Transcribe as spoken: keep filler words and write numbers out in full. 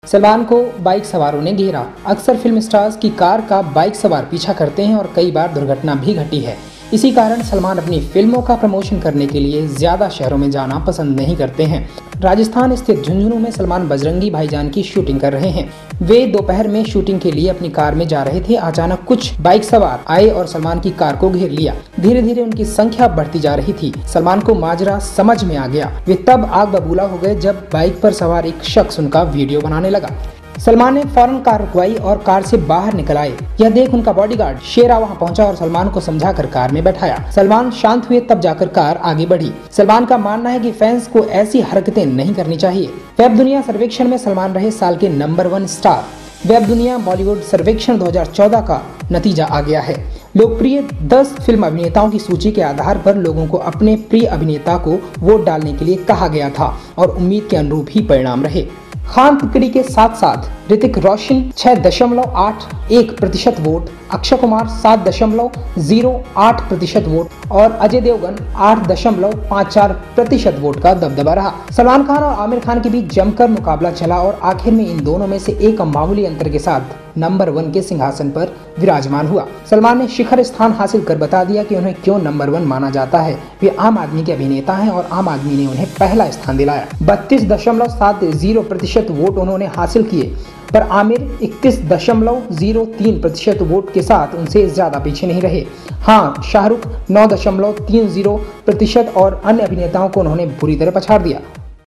सलमान को बाइक सवारों ने घेरा। अक्सर फिल्म स्टार्स की कार का बाइक सवार पीछा करते हैं और कई बार दुर्घटना भी घटी है। इसी कारण सलमान अपनी फिल्मों का प्रमोशन करने के लिए ज्यादा शहरों में जाना पसंद नहीं करते हैं। राजस्थान स्थित झुंझुनू में सलमान बजरंगी भाईजान की शूटिंग कर रहे हैं। वे दोपहर में शूटिंग के लिए अपनी कार में जा रहे थे। अचानक कुछ बाइक सवार आए और सलमान की कार को घेर लिया। धीरे धीरे उनकी संख्या बढ़ती जा रही थी। सलमान को माजरा समझ में आ गया। वे तब आग बबूला हो गए जब बाइक पर सवार एक शख्स उनका वीडियो बनाने लगा। सलमान ने फौरन कार रुकवाई और कार से बाहर निकल आए। यह देख उनका बॉडीगार्ड शेरा वहां पहुंचा और सलमान को समझाकर कार में बैठाया। सलमान शांत हुए, तब जाकर कार आगे बढ़ी। सलमान का मानना है कि फैंस को ऐसी हरकतें नहीं करनी चाहिए। वेब दुनिया सर्वेक्षण में सलमान रहे साल के नंबर वन स्टार। वेब दुनिया बॉलीवुड सर्वेक्षण दो हज़ार चौदह का नतीजा आ गया है। लोकप्रिय दस फिल्म अभिनेताओं की सूची के आधार पर लोगों को अपने प्रिय अभिनेता को वोट डालने के लिए कहा गया था और उम्मीद के अनुरूप ही परिणाम रहे। खान तिकड़ी के साथ साथ ऋतिक रोशन छह दशमलव आठ एक प्रतिशत वोट, अक्षय कुमार सात दशमलव जीरो आठ प्रतिशत वोट और अजय देवगन आठ दशमलव पाँच चार प्रतिशत वोट का दबदबा रहा। सलमान खान और आमिर खान के बीच जमकर मुकाबला चला और आखिर में इन दोनों में से एक मामूली अंतर के साथ नंबर वन के सिंहासन पर विराजमान हुआ। सलमान ने शिखर स्थान हासिल कर बता दिया कि उन्हें क्यों नंबर वन माना जाता है। वे आम आदमी के अभिनेता हैं और आम आदमी ने उन्हें पहला स्थान दिलाया। बत्तीस दशमलव सात जीरो प्रतिशत वोट उन्होंने हासिल किए, पर आमिर इकतीस दशमलव जीरो तीन प्रतिशत वोट के साथ उनसे ज्यादा पीछे नहीं रहे। हाँ, शाहरुख नौ दशमलव तीन जीरो प्रतिशत और अन्य अभिनेताओं को उन्होंने बुरी तरह पछाड़ दिया।